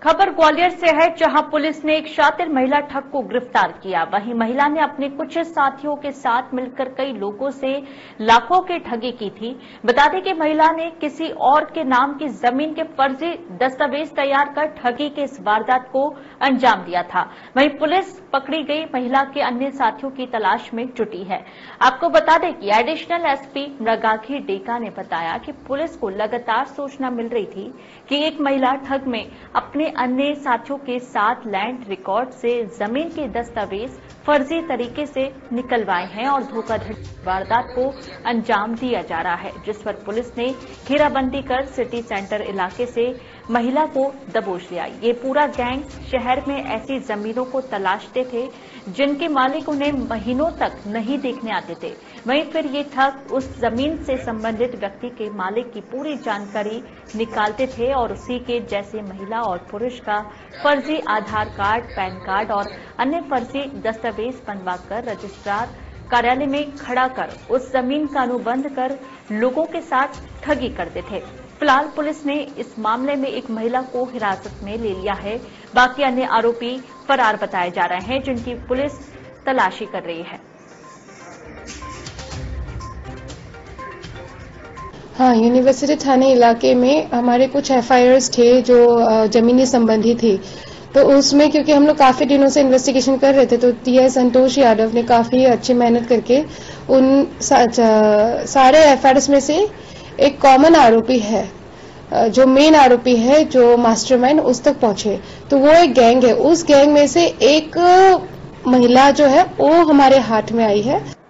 खबर ग्वालियर से है, जहां पुलिस ने एक शातिर महिला ठग को गिरफ्तार किया। वहीं महिला ने अपने कुछ साथियों के साथ मिलकर कई लोगों से लाखों की ठगी की थी। बता दें कि महिला ने किसी और के नाम की जमीन के फर्जी दस्तावेज तैयार कर ठगी के इस वारदात को अंजाम दिया था। वहीं पुलिस पकड़ी गई महिला के अन्य साथियों की तलाश में जुटी है। आपको बता दें कि एडिशनल एसपी मृगांकी डेका ने बताया कि पुलिस को लगातार सूचना मिल रही थी कि एक महिला ठग में अपने अन्य साथियों के साथ लैंड रिकॉर्ड से जमीन के दस्तावेज फर्जी तरीके से निकलवाए हैं और धोखाधड़ी वारदात को अंजाम दिया जा रहा है, जिस पर पुलिस ने घेराबंदी कर सिटी सेंटर इलाके से महिला को दबोच लिया। ये पूरा गैंग शहर में ऐसी जमीनों को तलाशते थे जिनके मालिक उन्हें महीनों तक नहीं देखने आते थे। वहीं फिर ये ठग उस जमीन से संबंधित व्यक्ति के मालिक की पूरी जानकारी निकालते थे और उसी के जैसे महिला और पुरुष का फर्जी आधार कार्ड, पैन कार्ड और अन्य फर्जी दस्तावेज बनवाकर रजिस्ट्रार कार्यालय में खड़ा कर उस जमीन का अनुबंध कर लोगों के साथ ठगी करते थे। फिलहाल पुलिस ने इस मामले में एक महिला को हिरासत में ले लिया है। बाकी अन्य आरोपी फरार बताए जा रहे हैं, जिनकी पुलिस तलाशी कर रही है। हाँ, यूनिवर्सिटी थाने इलाके में हमारे कुछ एफआईआर्स थे जो जमीनी संबंधी थी। तो उसमें क्योंकि हम लोग काफी दिनों से इन्वेस्टिगेशन कर रहे थे, तो टीआई संतोष यादव ने काफी अच्छी मेहनत करके उन सारे एफआईआर्स में से एक कॉमन आरोपी है, जो मेन आरोपी है, जो मास्टरमाइंड, उस तक पहुंचे। तो वो एक गैंग है। उस गैंग में से एक महिला जो है वो हमारे हाथ में आई है।